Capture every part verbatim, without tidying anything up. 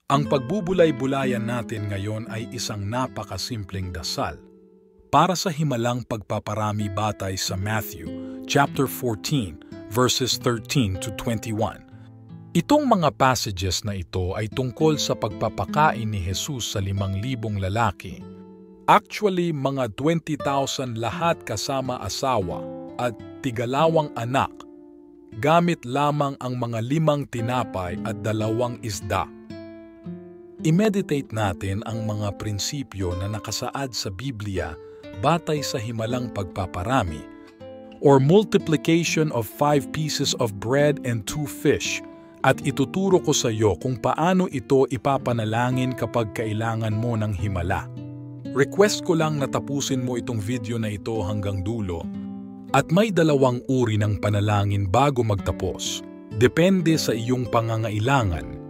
Ang pagbubulay-bulayan natin ngayon ay isang napakasimpleng dasal para sa himalang pagpaparami batay sa Matthew chapter fourteen verses thirteen to twenty-one. Itong mga passages na ito ay tungkol sa pagpapakain ni Jesus sa limang libong lalaki. Actually, mga twenty thousand lahat kasama asawa at tigalawang anak, gamit lamang ang mga limang tinapay at dalawang isda. I-meditate natin ang mga prinsipyo na nakasaad sa Biblia batay sa himalang pagpaparami or multiplication of five pieces of bread and two fish, at ituturo ko sa iyo kung paano ito ipapanalangin kapag kailangan mo ng himala. Request ko lang na tapusin mo itong video na ito hanggang dulo, at may dalawang uri ng panalangin bago magtapos. Depende sa iyong pangangailangan.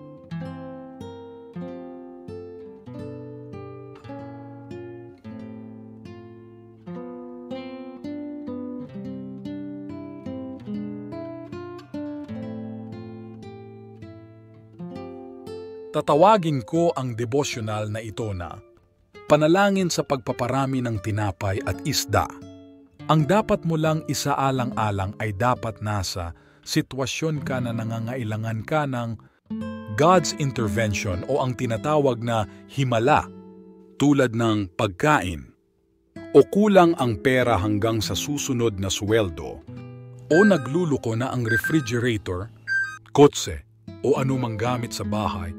Tatawagin ko ang devotional na ito na Panalangin sa pagpaparami ng tinapay at isda. Ang dapat mo lang isaalang-alang ay dapat nasa sitwasyon ka na nangangailangan ka ng God's intervention o ang tinatawag na himala, tulad ng pagkain, o kulang ang pera hanggang sa susunod na sweldo, o nagluluko na ang refrigerator, kotse, o anumang gamit sa bahay,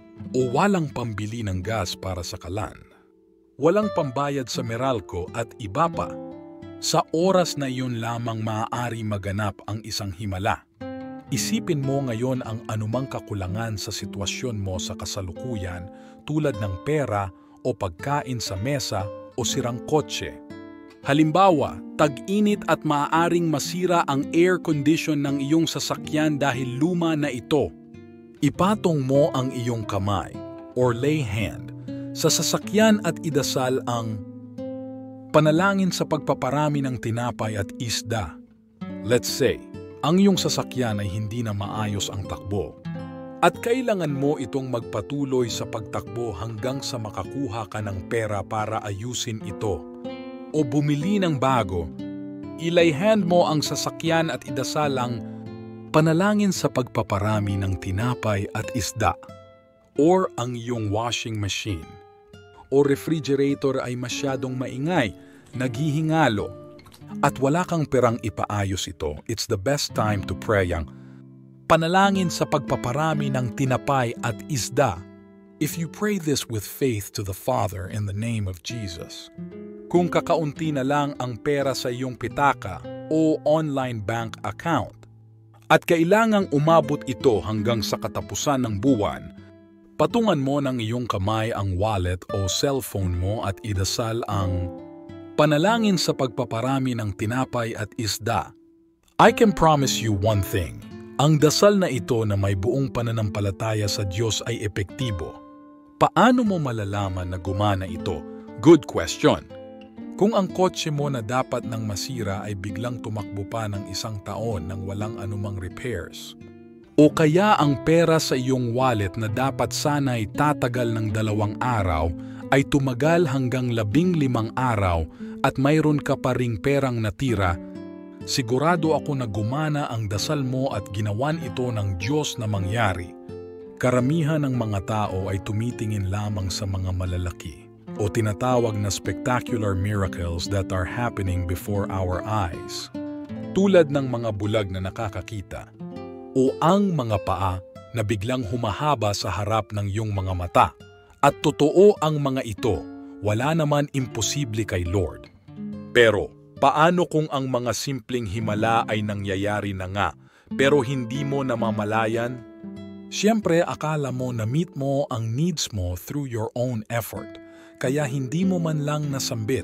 o walang pambili ng gas para sa kalan, walang pambayad sa Meralco at iba pa. Sa oras na iyon lamang maaari maganap ang isang himala. Isipin mo ngayon ang anumang kakulangan sa sitwasyon mo sa kasalukuyan tulad ng pera o pagkain sa mesa o sirang kotse. Halimbawa, tag-init at maaaring masira ang air condition ng iyong sasakyan dahil luma na ito. Ipatong mo ang iyong kamay or lay hand sa sasakyan at idasal ang panalangin sa pagpaparami ng tinapay at isda. Let's say, ang iyong sasakyan ay hindi na maayos ang takbo at kailangan mo itong magpatuloy sa pagtakbo hanggang sa makakuha ka ng pera para ayusin ito o bumili ng bago. Ilay-hand mo ang sasakyan at idasal ang panalangin sa pagpaparami ng tinapay at isda, or ang iyong washing machine o refrigerator ay masyadong maingay, naghihingalo, at wala kang perang ipaayos ito. It's the best time to pray ang panalangin sa pagpaparami ng tinapay at isda. If you pray this with faith to the Father in the name of Jesus, kung kakaunti na lang ang pera sa iyong pitaka o online bank account, at kailangang umabot ito hanggang sa katapusan ng buwan, patungan mo ng iyong kamay ang wallet o cellphone mo at idasal ang panalangin sa pagpaparami ng tinapay at isda. I can promise you one thing. Ang dasal na ito na may buong pananampalataya sa Diyos ay epektibo. Paano mo malalaman na gumana ito? Good question. Kung ang kotse mo na dapat nang masira ay biglang tumakbo pa ng isang taon nang walang anumang repairs, o kaya ang pera sa iyong wallet na dapat sana'y tatagal ng dalawang araw ay tumagal hanggang labing limang araw at mayroon ka pa ring perang natira, sigurado ako na gumana ang dasal mo at ginawan ito ng Diyos na mangyari. Karamihan ng mga tao ay tumitingin lamang sa mga malalaki o tinatawag na spectacular miracles that are happening before our eyes, tulad ng mga bulag na nakakakita o ang mga paa na biglang humahaba sa harap ng iyong mga mata. At totoo ang mga ito, wala naman imposible kay Lord. Pero paano kung ang mga simpleng himala ay nangyayari na nga, pero hindi mo namamalayan? Siyempre, akala mo na meet mo ang needs mo through your own effort, kaya hindi mo man lang nasambit.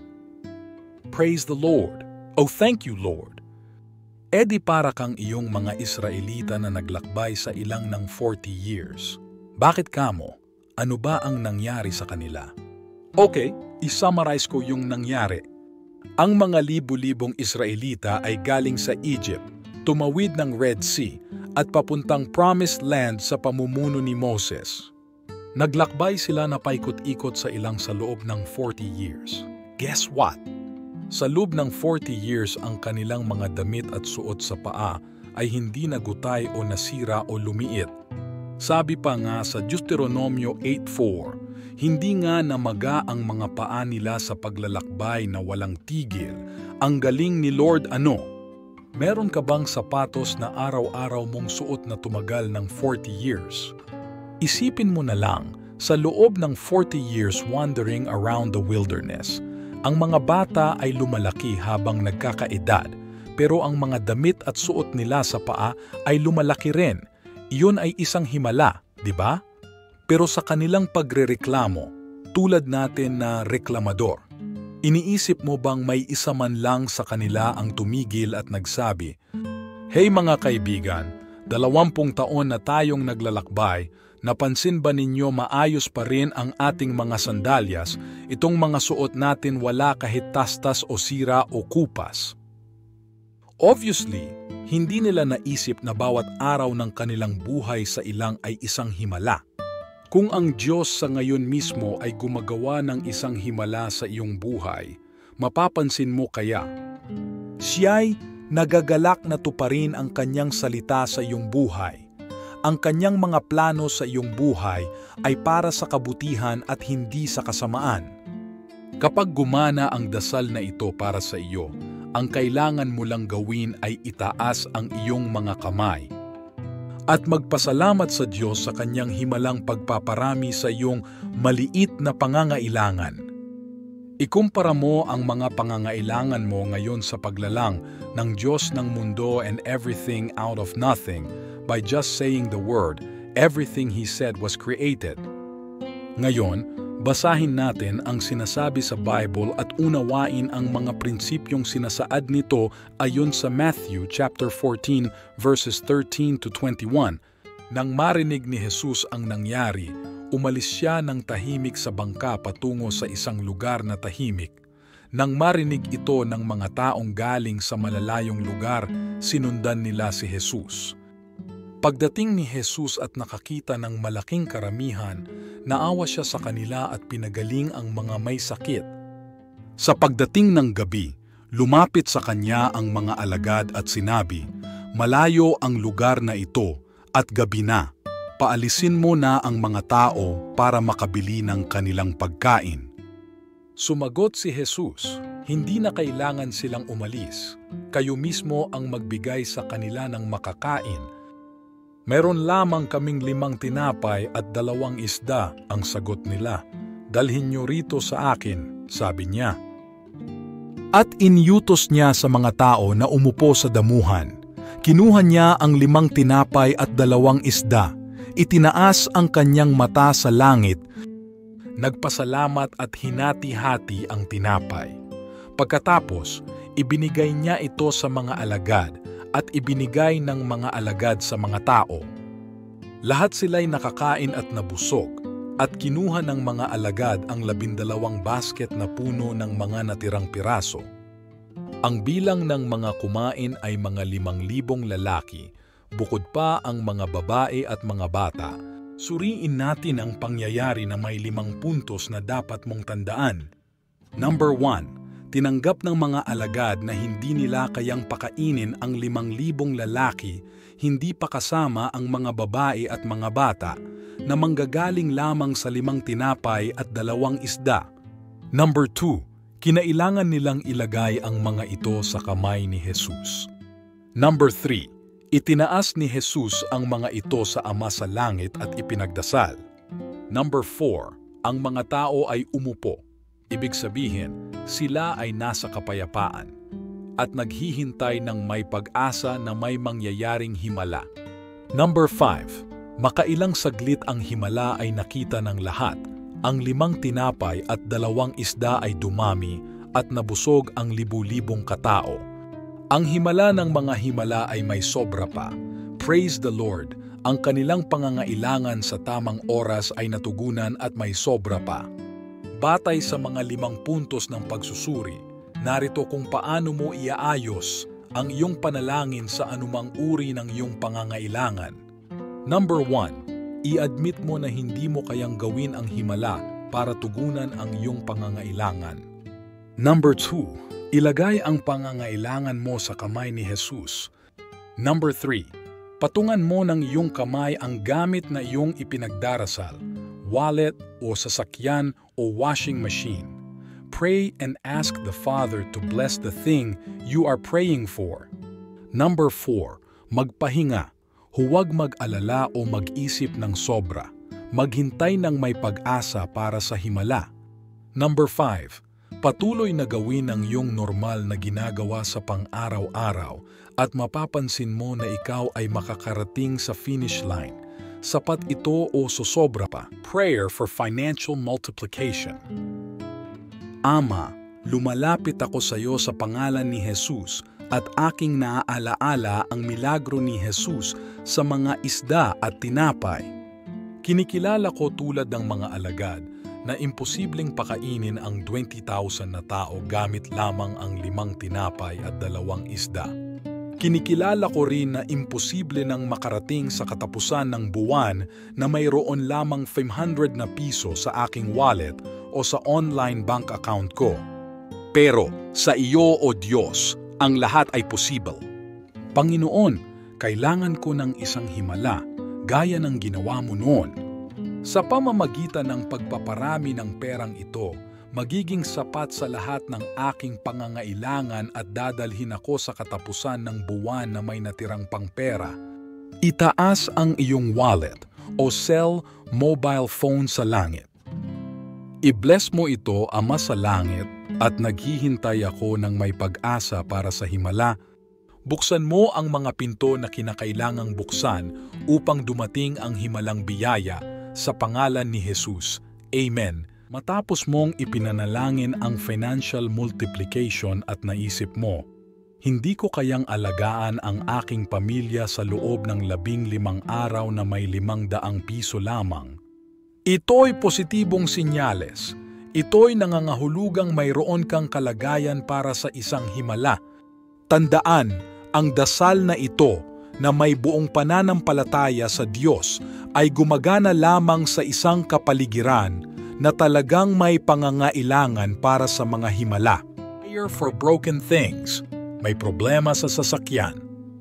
Praise the Lord! Oh, thank you, Lord! E di para kang iyong mga Israelita na naglakbay sa ilang ng forty years. Bakit kamo? Ano ba ang nangyari sa kanila? Okay, isummarize ko yung nangyari. Ang mga libu-libong Israelita ay galing sa Egypt, tumawid ng Red Sea, at papuntang Promised Land sa pamumuno ni Moses. Naglakbay sila na paikot-ikot sa ilang sa loob ng forty years. Guess what? Sa loob ng forty years ang kanilang mga damit at suot sa paa ay hindi nagutay o nasira o lumiit. Sabi pa nga sa Deuteronomio eight four, hindi nga namaga ang mga paa nila sa paglalakbay na walang tigil. Ang galing ni Lord ano? Meron ka bang sapatos na araw-araw mong suot na tumagal ng forty years? Isipin mo na lang, sa loob ng forty years wandering around the wilderness, ang mga bata ay lumalaki habang nagkakaedad, pero ang mga damit at suot nila sa paa ay lumalaki rin. Iyon ay isang himala, di ba? Pero sa kanilang pagrereklamo, tulad natin na reklamador, iniisip mo bang may isa man lang sa kanila ang tumigil at nagsabi, "Hey mga kaibigan, dalawampung taon na tayong naglalakbay, napansin ba ninyo maayos pa rin ang ating mga sandalyas, itong mga suot natin wala kahit tastas o sira o kupas?" Obviously, hindi nila naisip na bawat araw ng kanilang buhay sa ilang ay isang himala. Kung ang Diyos sa ngayon mismo ay gumagawa ng isang himala sa iyong buhay, mapapansin mo kaya, Siya'y nagagalak na tuparin ang kanyang salita sa iyong buhay. Ang kanyang mga plano sa iyong buhay ay para sa kabutihan at hindi sa kasamaan. Kapag gumana ang dasal na ito para sa iyo, ang kailangan mo lang gawin ay itaas ang iyong mga kamay at magpasalamat sa Diyos sa kanyang himalang pagpaparami sa iyong maliit na pangangailangan. Ikumpara mo ang mga pangangailangan mo ngayon sa paglalang ng Diyos ng mundo and everything out of nothing by just saying the word, everything He said was created. Ngayon, basahin natin ang sinasabi sa Bible at unawain ang mga prinsipyong sinasaad nito ayon sa Matthew chapter fourteen verses thirteen to twenty-one. Nang marinig ni Jesus ang nangyari, umalis siya ng tahimik sa bangka patungo sa isang lugar na tahimik. Nang marinig ito ng mga taong galing sa malalayong lugar, sinundan nila si Jesus. Pagdating ni Jesus at nakakita ng malaking karamihan, naawa siya sa kanila at pinagaling ang mga may sakit. Sa pagdating ng gabi, lumapit sa kanya ang mga alagad at sinabi, "Malayo ang lugar na ito at gabi na. Paalisin mo na ang mga tao para makabili ng kanilang pagkain." Sumagot si Jesus, "Hindi na kailangan silang umalis. Kayo mismo ang magbigay sa kanila ng makakain." "Meron lamang kaming limang tinapay at dalawang isda," ang sagot nila. "Dalhin niyo rito sa akin," sabi niya. At inyutos niya sa mga tao na umupo sa damuhan. Kinuha niya ang limang tinapay at dalawang isda. Itinaas ang kanyang mata sa langit. Nagpasalamat at hinati-hati ang tinapay. Pagkatapos, ibinigay niya ito sa mga alagad at ibinigay ng mga alagad sa mga tao. Lahat sila'y nakakain at nabusog, at kinuha ng mga alagad ang labindalawang basket na puno ng mga natirang piraso. Ang bilang ng mga kumain ay mga limang libong lalaki, bukod pa ang mga babae at mga bata. Suriin natin ang pangyayari na may limang puntos na dapat mong tandaan. Number one, tinanggap ng mga alagad na hindi nila kayang pakainin ang limang libong lalaki, hindi pa kasama ang mga babae at mga bata, na manggagaling lamang sa limang tinapay at dalawang isda. Number two, kinailangan nilang ilagay ang mga ito sa kamay ni Jesus. Number three, itinaas ni Jesus ang mga ito sa Ama sa langit at ipinagdasal. Number four, ang mga tao ay umupo. Ibig sabihin, sila ay nasa kapayapaan at naghihintay ng may pag-asa na may mangyayaring himala. Number five, makailang saglit ang himala ay nakita ng lahat. Ang limang tinapay at dalawang isda ay dumami at nabusog ang libu-libong katao. Ang himala ng mga himala ay may sobra pa. Praise the Lord! Ang kanilang pangangailangan sa tamang oras ay natugunan at may sobra pa. Batay sa mga limang puntos ng pagsusuri, narito kung paano mo iaayos ang iyong panalangin sa anumang uri ng iyong pangangailangan. Number one, I-admit mo na hindi mo kayang gawin ang himala para tugunan ang iyong pangangailangan. Number two, ilagay ang pangangailangan mo sa kamay ni Jesus. Number three, patungan mo ng iyong kamay ang gamit na iyong ipinagdarasal, wallet o sasakyan o washing machine. Pray and ask the Father to bless the thing you are praying for. Number four, magpahinga. Huwag mag-alala o mag-isip ng sobra. Maghintay ng may pag-asa para sa himala. Number five, patuloy na gawin ang iyong normal na ginagawa sa pang-araw-araw at mapapansin mo na ikaw ay makakarating sa finish line. Sapat ito o sosobra pa. Prayer for financial multiplication. Ama, lumalapit ako sa iyo sa pangalan ni Jesus at aking naaalaala ang milagro ni Jesus sa mga isda at tinapay. Kinikilala ko tulad ng mga alagad na imposibleng pakainin ang twenty thousand na tao gamit lamang ang limang tinapay at dalawang isda. Kinikilala ko rin na imposible nang makarating sa katapusan ng buwan na mayroon lamang five hundred na piso sa aking wallet o sa online bank account ko. Pero sa iyo, O Diyos, ang lahat ay posible. Panginoon, kailangan ko ng isang himala gaya ng ginawa mo noon. Sa pamamagitan ng pagpaparami ng perang ito, magiging sapat sa lahat ng aking pangangailangan at dadalhin ako sa katapusan ng buwan na may natirang pangpera. Itaas ang iyong wallet o cell mobile phone sa langit. I-bless mo ito, Ama sa langit, at naghihintay ako ng may pag-asa para sa himala. Buksan mo ang mga pinto na kinakailangang buksan upang dumating ang himalang biyaya sa pangalan ni Jesus. Amen. Matapos mong ipinanalangin ang financial multiplication at naisip mo, hindi ko kayang alagaan ang aking pamilya sa loob ng labing limang araw na may limang daang piso lamang. Ito'y positibong sinyales. Ito'y nangangahulugang mayroon kang kalagayan para sa isang himala. Tandaan, ang dasal na ito na may buong pananampalataya sa Diyos ay gumagana lamang sa isang kapaligiran na talagang may pangangailangan para sa mga himala. Prayer for broken things. May problema sa sasakyan.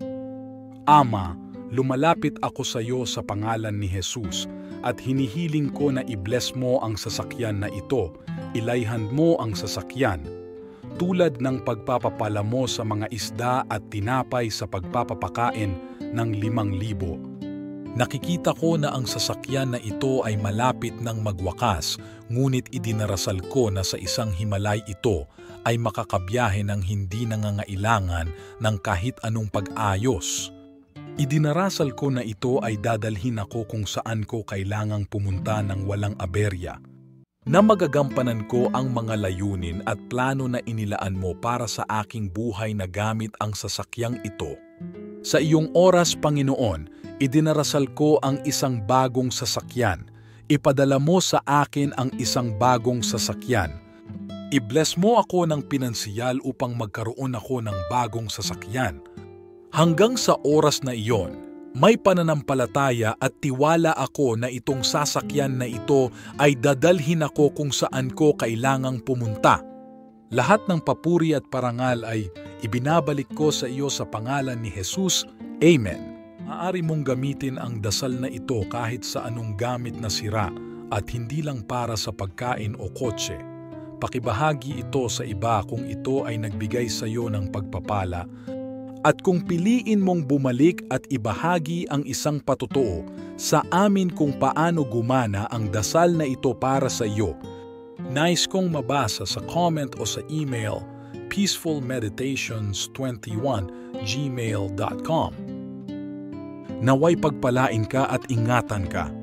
Ama, lumalapit ako sa iyo sa pangalan ni Jesus at hinihiling ko na i-bless mo ang sasakyan na ito. Ilayhan mo ang sasakyan. Tulad ng pagpapapala mo sa mga isda at tinapay sa pagpapapakain ng limang libo. Nakikita ko na ang sasakyan na ito ay malapit ng magwakas, ngunit idinarasal ko na sa isang himalay ito ay makakabiyahe ng hindi nangangailangan ng kahit anong pag-ayos. Idinarasal ko na ito ay dadalhin ako kung saan ko kailangang pumunta ng walang aberya. Na magagampanan ko ang mga layunin at plano na inilaan mo para sa aking buhay na gamit ang sasakyang ito. Sa iyong oras, Panginoon, idinarasal ko ang isang bagong sasakyan. Ipadala mo sa akin ang isang bagong sasakyan. I-bless mo ako ng pinansiyal upang magkaroon ako ng bagong sasakyan. Hanggang sa oras na iyon, may pananampalataya at tiwala ako na itong sasakyan na ito ay dadalhin ako kung saan ko kailangang pumunta. Lahat ng papuri at parangal ay ibinabalik ko sa iyo sa pangalan ni Jesus. Amen. Maaari mong gamitin ang dasal na ito kahit sa anong gamit na sira at hindi lang para sa pagkain o kotse. Pakibahagi ito sa iba kung ito ay nagbigay sa iyo ng pagpapala. At kung piliin mong bumalik at ibahagi ang isang patotoo sa amin kung paano gumana ang dasal na ito para sa iyo, nais kong mabasa sa comment o sa email peaceful meditations twenty-one gmail dot com. Naway pagpalain ka at ingatan ka.